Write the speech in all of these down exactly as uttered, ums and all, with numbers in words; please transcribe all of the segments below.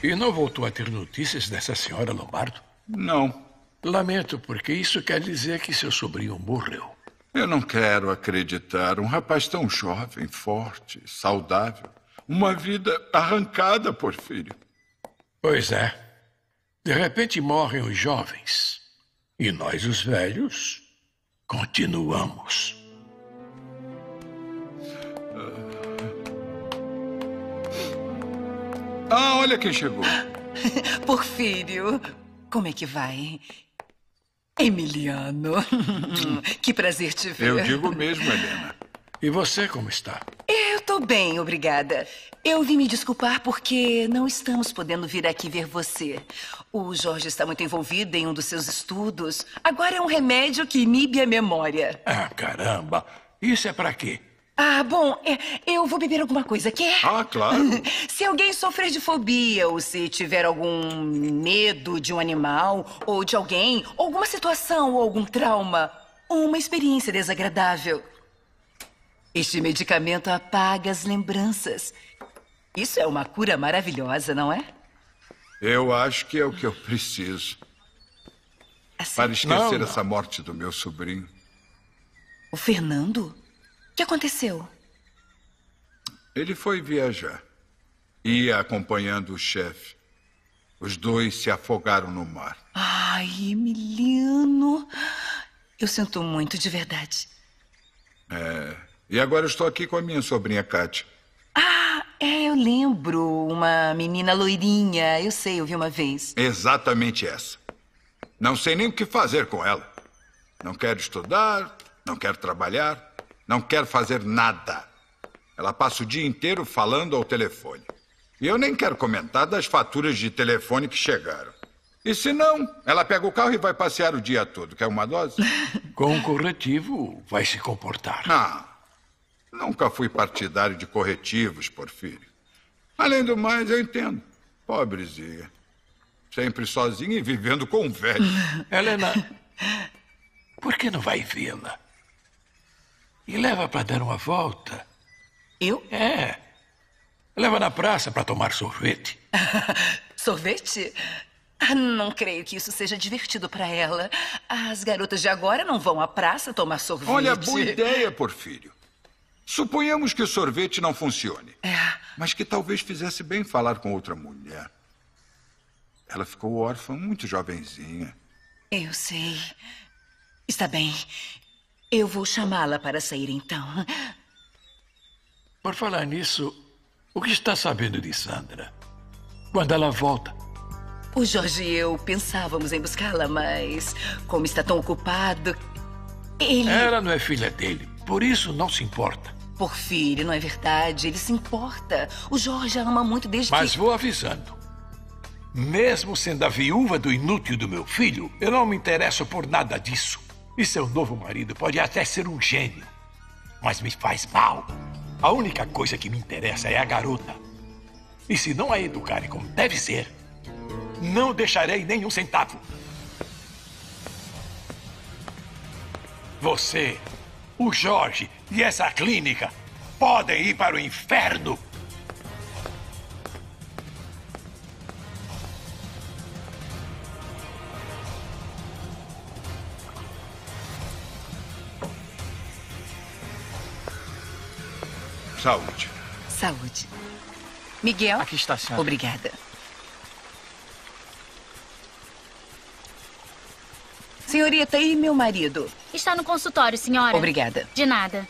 E não voltou a ter notícias dessa senhora Lombardo? Não. Lamento, porque isso quer dizer que seu sobrinho morreu. Eu não quero acreditar. Um rapaz tão jovem, forte, saudável. Uma vida arrancada, Porfírio. Pois é. De repente morrem os jovens. E nós, os velhos, continuamos. Ah, olha quem chegou. Porfírio, como é que vai? Emiliano, que prazer te ver. Eu digo mesmo, Helena. E você, como está? Eu tô bem, obrigada. Eu vim me desculpar porque não estamos podendo vir aqui ver você. O Jorge está muito envolvido em um dos seus estudos. Agora é um remédio que inibe a memória. Ah, caramba. Isso é pra quê? Ah, bom, é, eu vou beber alguma coisa, quer? Ah, claro. Se alguém sofrer de fobia, ou se tiver algum medo de um animal, ou de alguém, ou alguma situação, ou algum trauma, ou uma experiência desagradável, este medicamento apaga as lembranças. Isso é uma cura maravilhosa, não é? Eu acho que é o que eu preciso. Assim, Para esquecer Não, não. essa morte do meu sobrinho. o Fernando? O que aconteceu? Ele foi viajar. Ia acompanhando o chefe. Os dois se afogaram no mar. Ai, Emiliano. Eu sinto muito, de verdade. É. E agora eu estou aqui com a minha sobrinha Kátia. Ah, é, eu lembro. Uma menina loirinha. Eu sei, eu vi uma vez. Exatamente essa. Não sei nem o que fazer com ela. Não quero estudar, não quero trabalhar, não quero fazer nada. Ela passa o dia inteiro falando ao telefone. E eu nem quero comentar das faturas de telefone que chegaram. E se não, ela pega o carro e vai passear o dia todo. Quer uma dose? Com o corretivo, vai se comportar. Ah, nunca fui partidário de corretivos, Porfírio. Além do mais, eu entendo. Pobrezinha. Sempre sozinha e vivendo com um velho. Helena, por que não vai vê-la? E leva para dar uma volta. Eu? É. Leva na praça para tomar sorvete. Sorvete? Ah, não creio que isso seja divertido para ela. As garotas de agora não vão à praça tomar sorvete. Olha, boa ideia, Porfírio. Suponhamos que o sorvete não funcione. É. Mas que talvez fizesse bem falar com outra mulher. Ela ficou órfã muito jovenzinha. Eu sei. Está bem. Eu vou chamá-la para sair, então. Por falar nisso, o que está sabendo de Sandra? Quando ela volta? O Jorge e eu pensávamos em buscá-la, mas como está tão ocupado, ele... Ela não é filha dele, por isso não se importa. Porfírio, não é verdade? Ele se importa. O Jorge a ama muito desde Mas que... vou avisando. Mesmo sendo a viúva do inútil do meu filho, eu não me interesso por nada disso. E seu novo marido pode até ser um gênio, mas me faz mal. A única coisa que me interessa é a garota. E se não a educarem como deve ser, não deixarei nenhum centavo. Você, o Jorge e essa clínica podem ir para o inferno. Saúde. Saúde. Miguel? Aqui está a senhora. Obrigada. Senhorita, e meu marido? Está no consultório, senhora. Obrigada. De nada.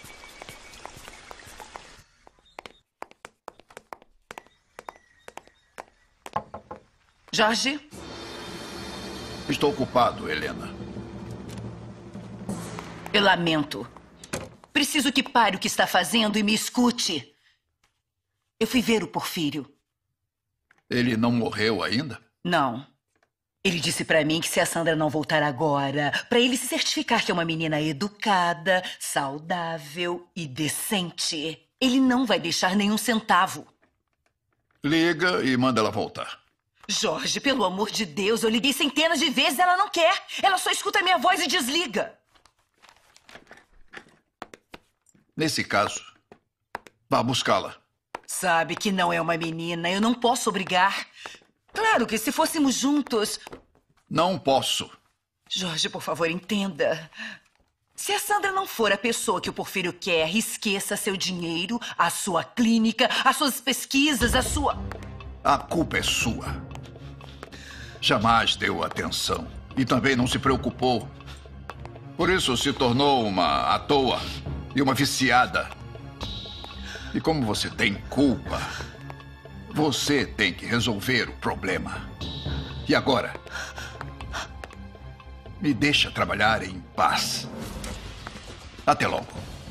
Jorge? Estou ocupado, Helena. Eu lamento. Preciso que pare o que está fazendo e me escute. Eu fui ver o Porfírio. Ele não morreu ainda? Não. Ele disse pra mim que se a Sandra não voltar agora, pra ele se certificar que é uma menina educada, saudável e decente, ele não vai deixar nenhum centavo. Liga e manda ela voltar. Jorge, pelo amor de Deus, eu liguei centenas de vezes e ela não quer. Ela só escuta a minha voz e desliga. Nesse caso, vá buscá-la. Sabe que não é uma menina. Eu não posso obrigar. Claro que se fôssemos juntos... Não posso. Jorge, por favor, entenda. Se a Sandra não for a pessoa que o Porfírio quer, esqueça seu dinheiro, a sua clínica, as suas pesquisas, a sua... A culpa é sua. Jamais deu atenção. E também não se preocupou. Por isso se tornou uma à toa e uma viciada. E como você tem culpa, você tem que resolver o problema. E agora? Me deixa trabalhar em paz. Até logo.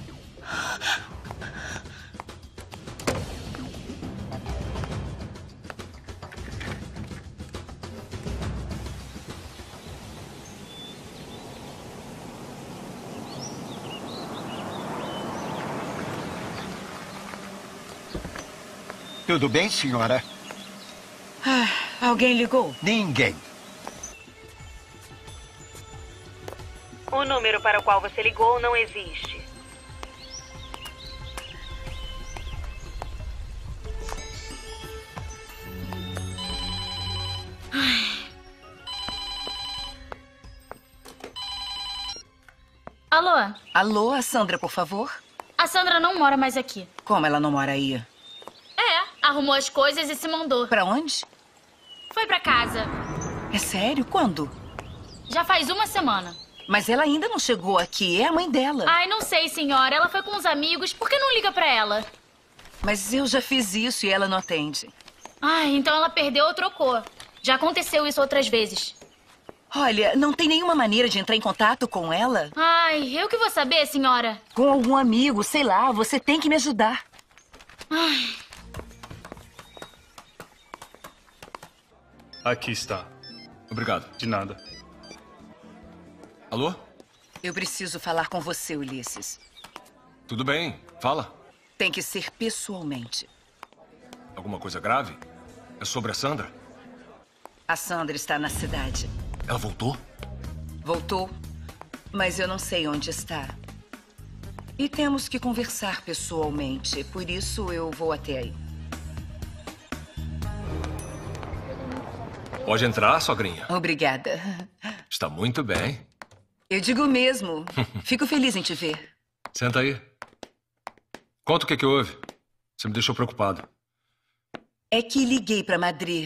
Tudo bem, senhora? Ah, alguém ligou? Ninguém. O número para o qual você ligou não existe. Alô? Alô, a Sandra, por favor? A Sandra não mora mais aqui. Como ela não mora aí? É, arrumou as coisas e se mandou. Pra onde? Foi pra casa. É sério? Quando? Já faz uma semana. Mas ela ainda não chegou aqui. É a mãe dela. Ai, não sei, senhora. Ela foi com os amigos. Por que não liga pra ela? Mas eu já fiz isso e ela não atende. Ai, então ela perdeu ou trocou. Já aconteceu isso outras vezes. Olha, não tem nenhuma maneira de entrar em contato com ela? Ai, eu que vou saber, senhora. Com algum amigo, sei lá. Você tem que me ajudar. Ai. Aqui está. Obrigado. De nada. Alô? Eu preciso falar com você, Ulisses. Tudo bem, fala. Tem que ser pessoalmente. Alguma coisa grave? É sobre a Sandra? A Sandra está na cidade. Ela voltou? Voltou, mas eu não sei onde está. E temos que conversar pessoalmente, por isso eu vou até aí. Pode entrar, sogrinha. Obrigada. Está muito bem. Eu digo mesmo. Fico feliz em te ver. Senta aí. Conta o que que houve. Você me deixou preocupado. É que liguei para Madrid.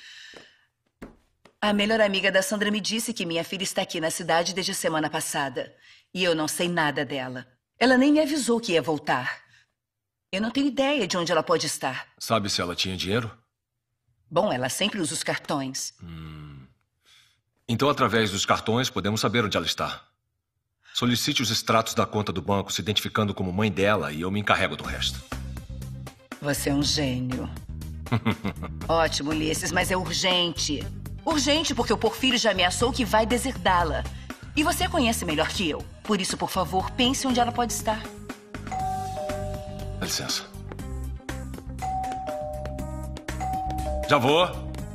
A melhor amiga da Sandra me disse que minha filha está aqui na cidade desde a semana passada. E eu não sei nada dela. Ela nem me avisou que ia voltar. Eu não tenho ideia de onde ela pode estar. Sabe se ela tinha dinheiro? Bom, ela sempre usa os cartões. Hum. Então, através dos cartões, podemos saber onde ela está. Solicite os extratos da conta do banco, se identificando como mãe dela, e eu me encarrego do resto. Você é um gênio. Ótimo, Ulisses, mas é urgente. Urgente porque o Porfírio já ameaçou que vai deserdá-la. E você a conhece melhor que eu. Por isso, por favor, pense onde ela pode estar. Dá licença. Já vou.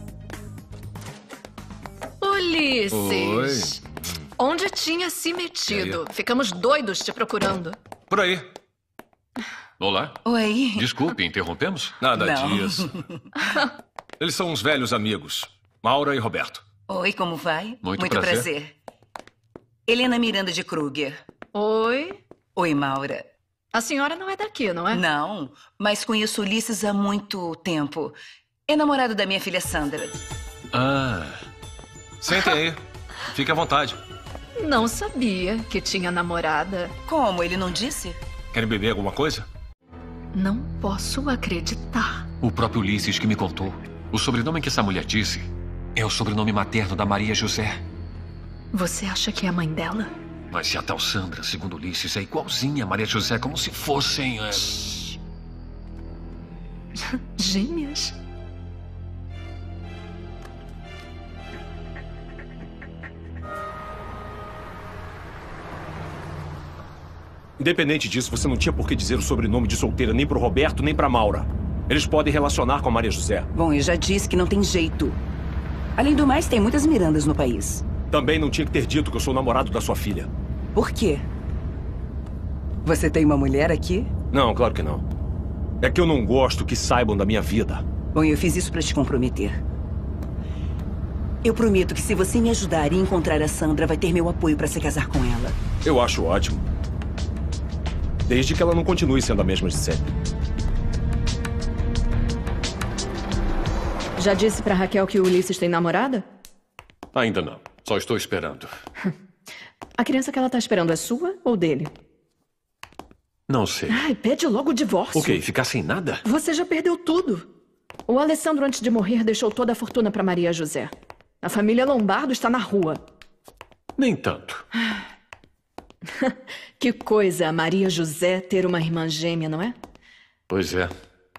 Ulisses. Oi. Onde tinha se metido? Ficamos doidos te procurando. Por aí. Olá. Oi. Desculpe, interrompemos? Nada Não. disso. Eles são uns velhos amigos. Maura e Roberto. Oi, como vai? Muito, Muito prazer. prazer. Helena Miranda de Kruger. Oi. Oi, Maura. A senhora não é daqui, não é? Não, mas conheço Ulisses há muito tempo. É namorado da minha filha Sandra. Ah. Sentem aí. Fique à vontade. Não sabia que tinha namorada. Como? Ele não disse? Querem beber alguma coisa? Não posso acreditar. O próprio Ulisses que me contou. O sobrenome que essa mulher disse é o sobrenome materno da Maria José. Você acha que é a mãe dela? Mas se a tal Sandra, segundo Ulisses, é igualzinha a Maria José, como se fossem... É... Gêmeas? Independente disso, você não tinha por que dizer o sobrenome de solteira nem pro Roberto, nem pra Maura. Eles podem relacionar com a Maria José. Bom, eu já disse que não tem jeito. Além do mais, tem muitas Mirandas no país. Também não tinha que ter dito que eu sou namorado da sua filha. Por quê? Você tem uma mulher aqui? Não, claro que não. É que eu não gosto que saibam da minha vida. Bom, eu fiz isso pra te comprometer. Eu prometo que se você me ajudar e encontrar a Sandra, vai ter meu apoio pra se casar com ela. Eu acho ótimo. Desde que ela não continue sendo a mesma de sempre. Já disse pra Raquel que o Ulisses tem namorada? Ainda não. Só estou esperando. A criança que ela tá esperando é sua ou dele? Não sei. Ai, pede logo o divórcio. O quê? Ficar sem nada? Você já perdeu tudo. O Alessandro, antes de morrer, deixou toda a fortuna pra Maria José. A família Lombardo está na rua. Nem tanto. Que coisa, a Maria José ter uma irmã gêmea, não é? Pois é.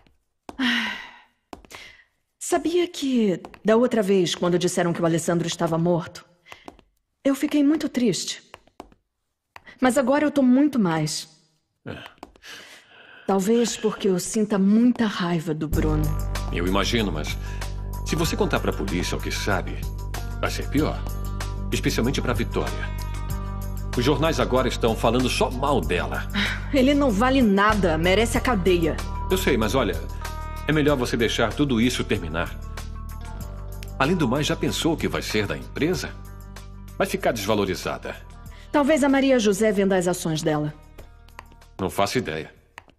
Sabia que, da outra vez, quando disseram que o Alessandro estava morto, eu fiquei muito triste. Mas agora eu tô muito mais. É. Talvez porque eu sinta muita raiva do Bruno. Eu imagino, mas se você contar pra polícia o que sabe, vai ser pior. Especialmente pra Vitória. Os jornais agora estão falando só mal dela. Ele não vale nada, merece a cadeia. Eu sei, mas olha, é melhor você deixar tudo isso terminar. Além do mais, já pensou o que vai ser da empresa? Vai ficar desvalorizada. Talvez a Maria José venda as ações dela. Não faço ideia.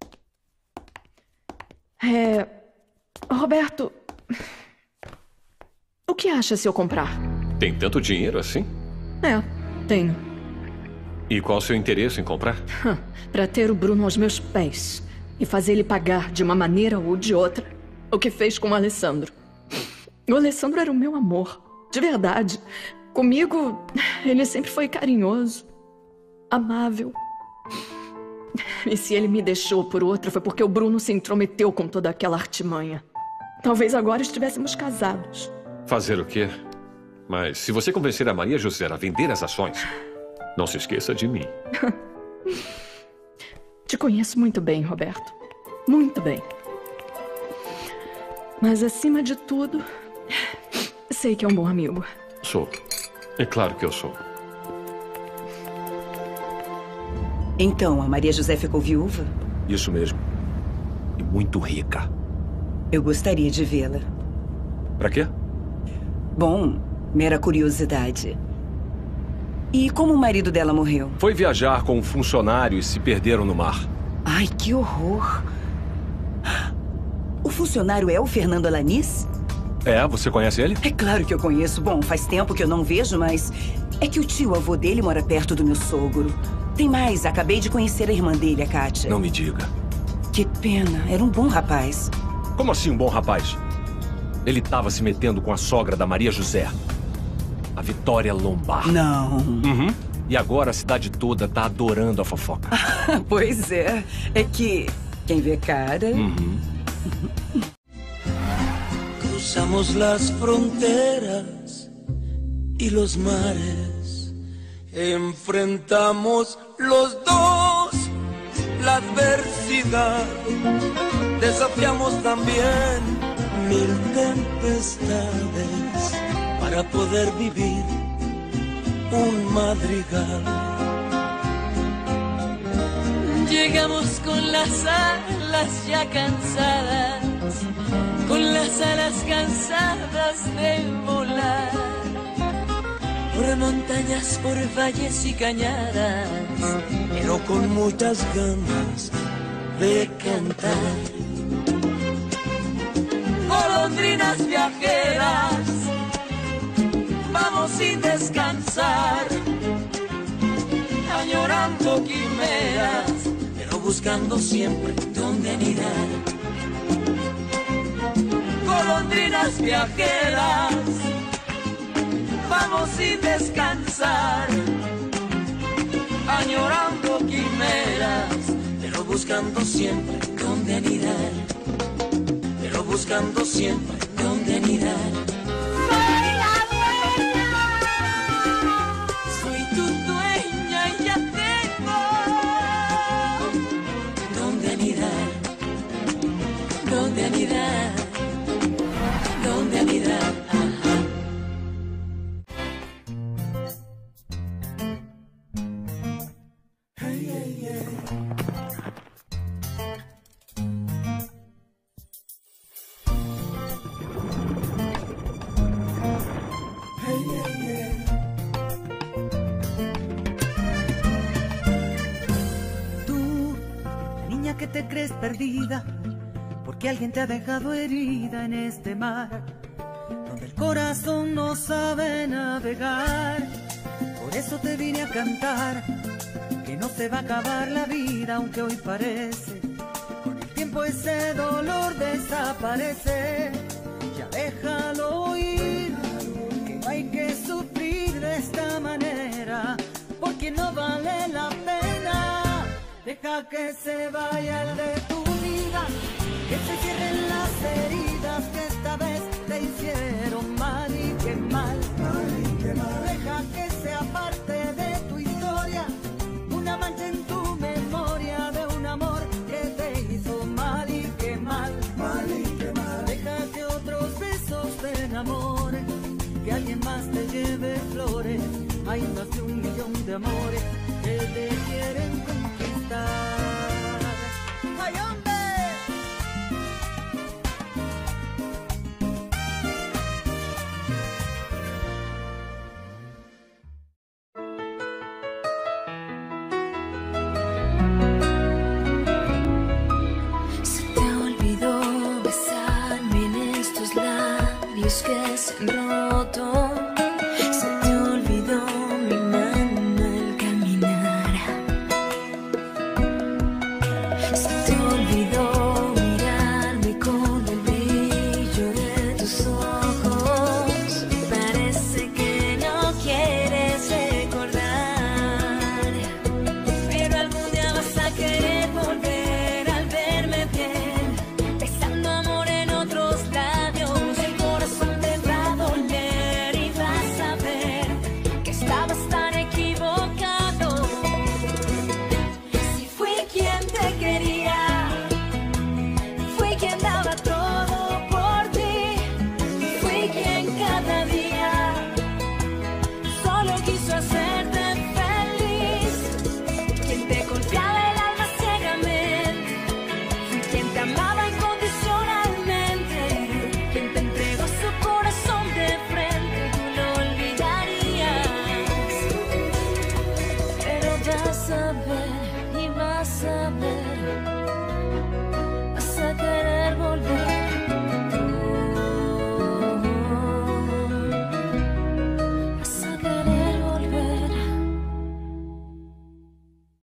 É... Roberto... O que acha se eu comprar? Tem tanto dinheiro assim? É, tenho. E qual o seu interesse em comprar? Pra ter o Bruno aos meus pés. E fazer ele pagar, de uma maneira ou de outra, o que fez com o Alessandro. O Alessandro era o meu amor. De verdade. Comigo, ele sempre foi carinhoso. Amável. E se ele me deixou por outra, foi porque o Bruno se intrometeu com toda aquela artimanha. Talvez agora estivéssemos casados. Fazer o quê? Mas se você convencer a Maria José a vender as ações, não se esqueça de mim. Te conheço muito bem, Roberto. Muito bem. Mas, acima de tudo, sei que é um bom amigo. Sou. É claro que eu sou. Então, a Maria José ficou viúva? Isso mesmo. E muito rica. Eu gostaria de vê-la. Pra quê? Bom, mera curiosidade. E como o marido dela morreu? Foi viajar com um funcionário e se perderam no mar. Ai, que horror. O funcionário é o Fernando Alanis? É, você conhece ele? É claro que eu conheço. Bom, faz tempo que eu não vejo, mas... É que o tio-avô dele mora perto do meu sogro. Tem mais, acabei de conhecer a irmã dele, a Kátia. Não me diga. Que pena, era um bom rapaz. Como assim um bom rapaz? Ele estava se metendo com a sogra da Maria José. A Vitória Lombardo. Não. Uhum. E agora a cidade toda tá adorando a fofoca. Pois é. É que quem vê cara... Uhum. Cruzamos las fronteras y los mares. Enfrentamos los dos la adversidad. Desafiamos también mil tempestades para poder vivir un madrigal. Llegamos con las alas ya cansadas, con las alas cansadas de volar, por montañas, por valles y cañadas, pero con muchas ganas de cantar. Golondrinas viajeras, vamos sin descansar, añorando quimeras, pero buscando siempre dónde anidar. Golondrinas viajeras, vamos sin descansar, añorando quimeras, pero buscando siempre dónde anidar. Pero buscando siempre dónde anidar. Soy tu dueña y ya tengo dónde anidar, dónde anidar, dónde anidar. Ajá. Hey, hey, hey. te crees perdida, porque alguien te ha dejado herida en este mar, donde el corazón no sabe navegar. Por eso te vine a cantar, que no se va a acabar la vida, aunque hoy parece. Con el tiempo ese dolor desaparece. Ya déjalo ir, que no hay que sufrir de esta manera, porque no vale la pena. Deja que se vaya el de tu vida, que se cierren las heridas que esta vez te hicieron mal y qué mal. Deja que sea parte de tu historia, una mancha en tu memoria de un amor que te hizo mal y qué mal. Deja que otros besos te enamoren, que alguien más te lleve flores. Hay más de un millón de amores que te quieren conquistar. ¡Ay, hombre! Se te olvidó besarme en estos labios que se han roto. Se te olvidó mi mano al caminar. Se te olvidó mirarme con el brillo de tus ojos. Parece que no quieres recordar, pero algún día vas a querer volver al verme bien, besando amor en otros labios. El corazón te va a doler y vas a ver que estabas tan equivocado. Si fui quien te quería, fui quien daba todo por ti, fui quien cada día solo quiso hacerte feliz, quien te confiaba el alma ciegamente, fui quien te amaba incondicionalmente, quien te entregó su corazón de frente. Tú lo olvidarías, pero vas a ver y vas a ver